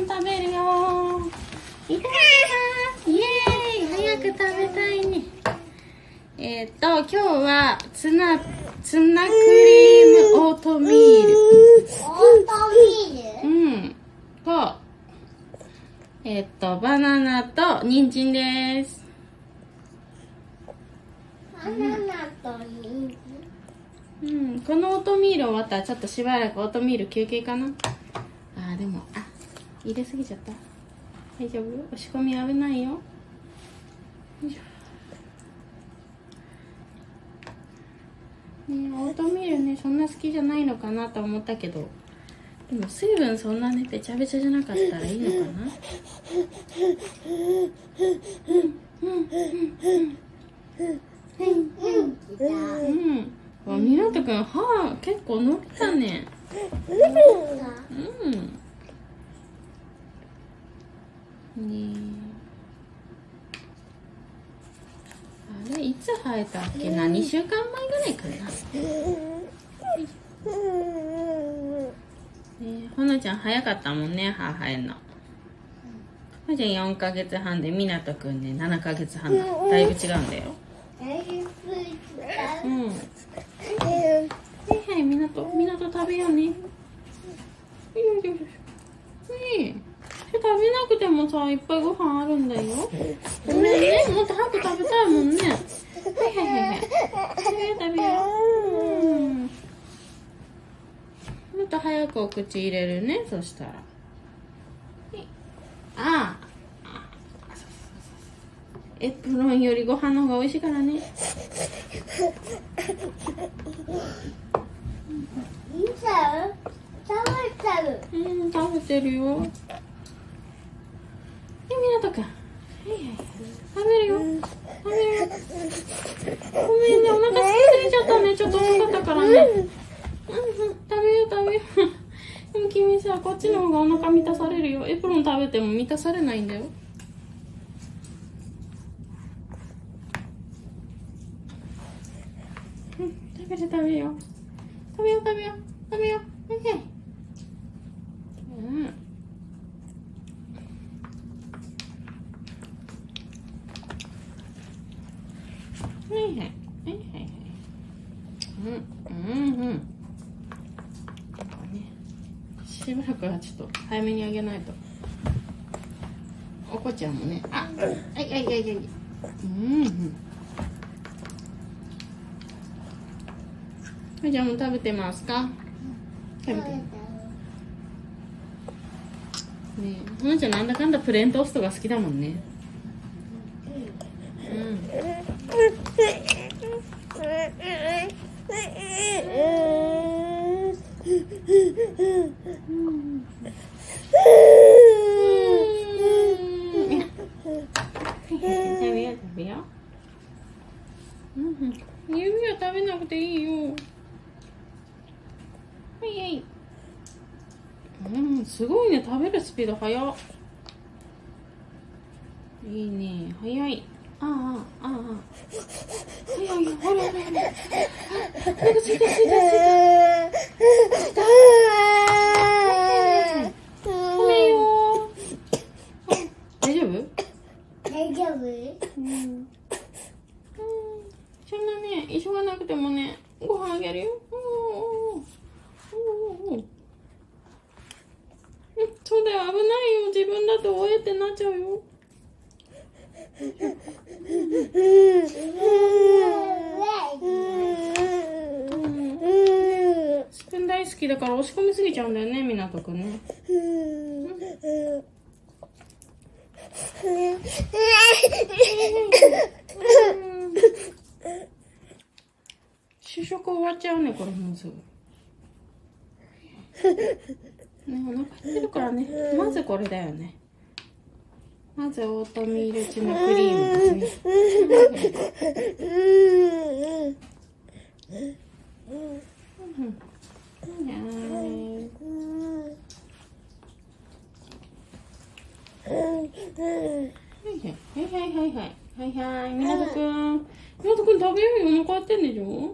ん食べるよ。いただきます。イエーイ、早く食べたいね。今日はツナクリームオートミール。うん。と、バナナと人参です。 バナナと人参。 うん、このオートミール終わったらちょっとしばらくオートミール休憩かな。でも、入れすぎちゃった。大丈夫？押し込み危ないよ。よいしょ。ね、オートミールね、そんな好きじゃないのかなと思ったけど、でも水分そんなね、べちゃべちゃじゃなかったらいいのかな。みなとくん、歯結構伸びたね。あれいつ生えたっけな、2週間前ぐらいかな。ほのちゃん早かったもんね、歯生えんの。ほのちゃん4ヶ月半で、みなとくんね7ヶ月半だ。だいぶ違うんだよ。はい、みなと食べようね。よいしょ。食べなくてもさ、いっぱいご飯あるんだよ。ごめんね、もっと早く食べたいもんね。はい。食べよう。もっと早くお口入れるね、そしたら。エプロンよりご飯の方が美味しいからね。食べてるよ。みなとくん。食べるよ。ごめんね、お腹空いちゃったね。ちょっと遅かったからね。食べよう。でも君さ、こっちの方がお腹満たされるよ。エプロン食べても満たされないんだよ。食べよう。しばらくはちょっと早めにあげないと。おこちゃんもね。じゃあもう食べてますか？食べて。ねえ、ほのちゃんなんだかんだプレーントーストが好きだもんね。食べよう。指は食べなくていいよ。すごいね、食べるスピード速っ。いいね、早い。早いよ、ほら。なんかついた。ごめんよ。大丈夫？そんなね、急がなくてもね、ご飯あげるよ。そうだよ、危ないよ。自分だとおえってなっちゃうよ。スプーン大好きだから押し込みすぎちゃうんだよね、みなとくんね。主食終わっちゃうね、これもうすぐ。ね、お腹減ってるからね。まずこれだよね。まずオートミールチナクリームですね。みなとくん食べようよ。お腹減ってんでしょ。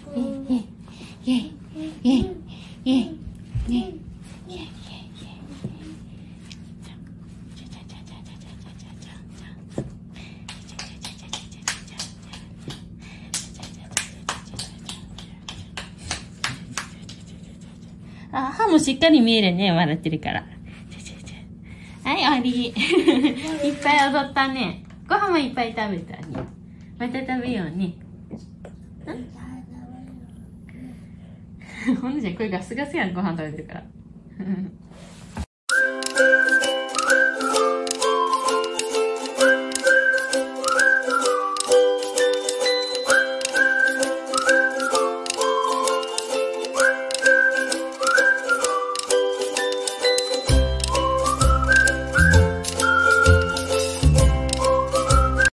あ、歯もしっかり見えるね、笑ってるから。はい、終わり。いっぱい踊ったね。ご飯もいっぱい食べたね。また食べようね。ほんのちゃん、声ガスガスやん、ご飯食べてるから。